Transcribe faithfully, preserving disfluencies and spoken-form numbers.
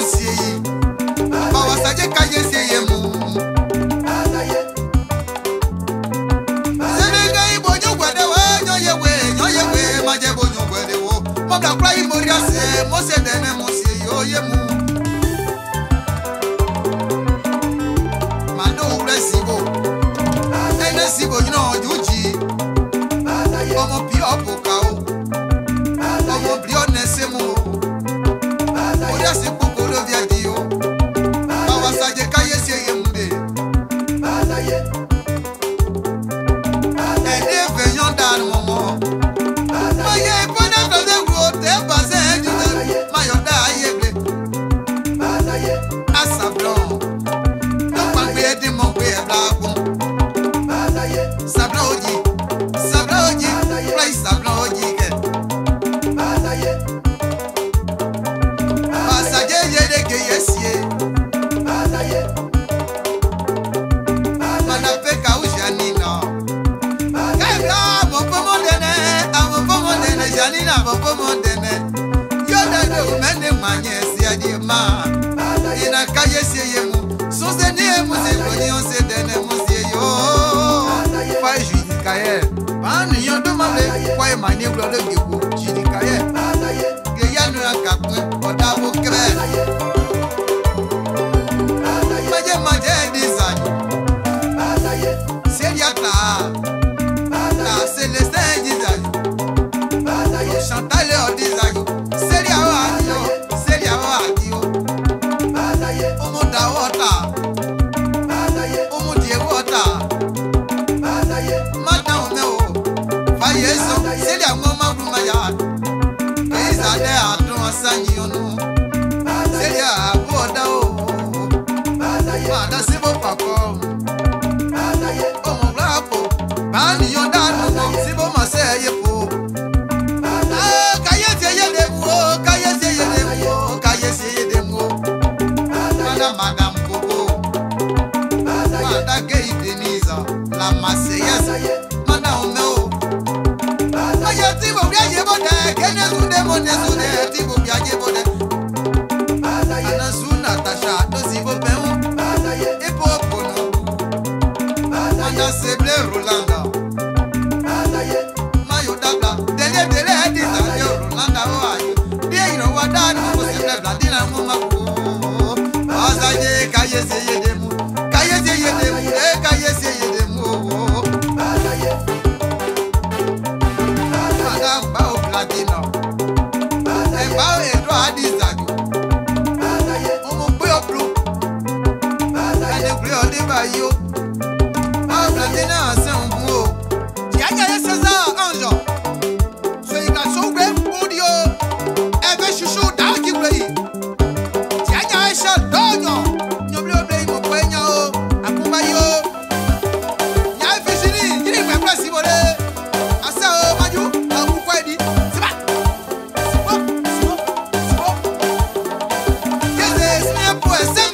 monsie bawa saje kaye seye mu senega ibonyo gwede we nyoye we nyoye we maje bonyo gwede wo mo bla kwa imoria se mo se dene monsie yo ye mu mando uresibo ene sibo you know juji omo pi opuka o omo bli onese mu oria se kokoro via dio bawa saje kaye seye mu de ede venyon dan momo maye pona kaze wo te base ju mayo da yegbe asablo no pa gbe di mo gbe la gun sablo oji sablo oji play sablo oji ke basaje yede ke yesie mana peka ujanina kabla mo pomo dene amo pomo dene janina mo pomo dene yoda de umene manye si adi ma ina kaye si yemu so se ni emu se boni on se dene mo si yo fa juidi kaye ban yo do male kwa e mani glo le gebo juidi kaye ge yanu akapun oda bo kre maje maje design Seriata la Célestin design Chantal au design Seria adio Seria adio Omo da wota Omo die wota Mata o meu Faye so Seria mama ruma ya Pesa de atron sanyi onu Seria boda o Mada sibo pako Omo blapo Bani yon danu sibo maseye po Ah kaye seye de mo kaye seye de mo kaye seye de mo Madame Madame Coco Mada Gay Denise la Marseillaise Madame Meo Aye tibo biaye bode kene sunde monde sunde tibo biaye bode Ana su Natasha do sibo peon Epo pono Ana seble Rolanda Mayo dabla dele dele dina yo Rolanda o ayo die ino wadani mo seble bladina mo mako Azaje kaye seye de mu kaye seye de mu e kaye seye de mu Madame ba o bladina e ba o edo adizajo Omo gbe oplo Ane gbe ode ba yo Ah, bladina c'est un mot. Yaya et César Ange. Soyez garçon web audio. Eve chouchou da ki play. Yaya et Chaldonio. Nyoblo play mo kwenya o. Akumba yo. Ya Virginie, yiri pe press ibole. Asa o maju, awu kwedi. Siba. Sibo, sibo, sibo. Yes, yes, me po ese